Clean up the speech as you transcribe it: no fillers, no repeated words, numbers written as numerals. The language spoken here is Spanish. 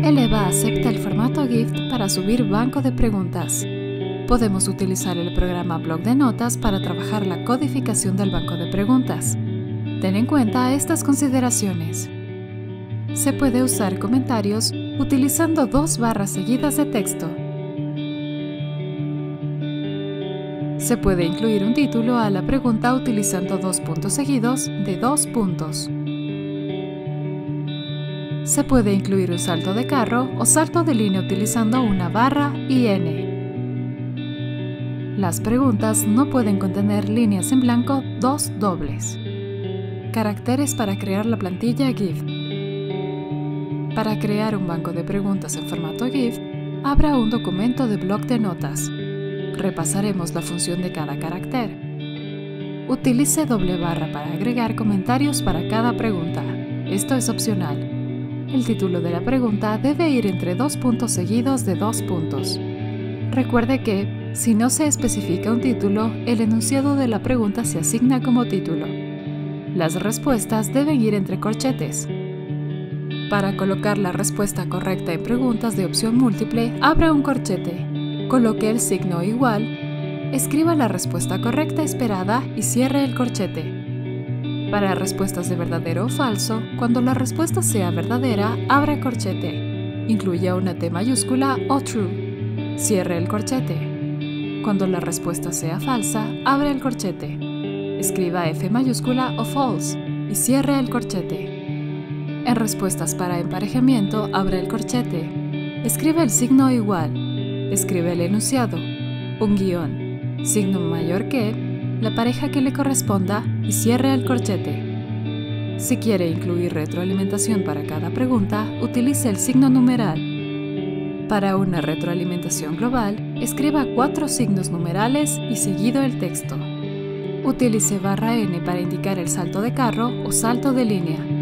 Eleva acepta el formato GIF para subir banco de preguntas. Podemos utilizar el programa Bloc de Notas para trabajar la codificación del banco de preguntas. Ten en cuenta estas consideraciones. Se puede usar comentarios utilizando 2 barras seguidas de texto. Se puede incluir un título a la pregunta utilizando 2 puntos seguidos de 2 puntos. Se puede incluir un salto de carro o salto de línea utilizando una barra y N. Las preguntas no pueden contener líneas en blanco 2 dobles. Caracteres para crear la plantilla GIF. Para crear un banco de preguntas en formato GIF, abra un documento de bloc de notas. Repasaremos la función de cada carácter. Utilice doble barra para agregar comentarios para cada pregunta. Esto es opcional. El título de la pregunta debe ir entre 2 puntos seguidos de 2 puntos. Recuerde que, si no se especifica un título, el enunciado de la pregunta se asigna como título. Las respuestas deben ir entre corchetes. Para colocar la respuesta correcta en preguntas de opción múltiple, abra un corchete. Coloque el signo igual, escriba la respuesta correcta esperada y cierre el corchete. Para respuestas de verdadero o falso, cuando la respuesta sea verdadera, abra corchete. Incluya una T mayúscula o true. Cierre el corchete. Cuando la respuesta sea falsa, abra el corchete. Escriba F mayúscula o false y cierre el corchete. En respuestas para emparejamiento, abra el corchete. Escriba el signo igual. Escribe el enunciado, un guión, signo mayor que, la pareja que le corresponda y cierre el corchete. Si quiere incluir retroalimentación para cada pregunta, utilice el signo numeral. Para una retroalimentación global, escriba 4 signos numerales y seguido el texto. Utilice barra N para indicar el salto de carro o salto de línea.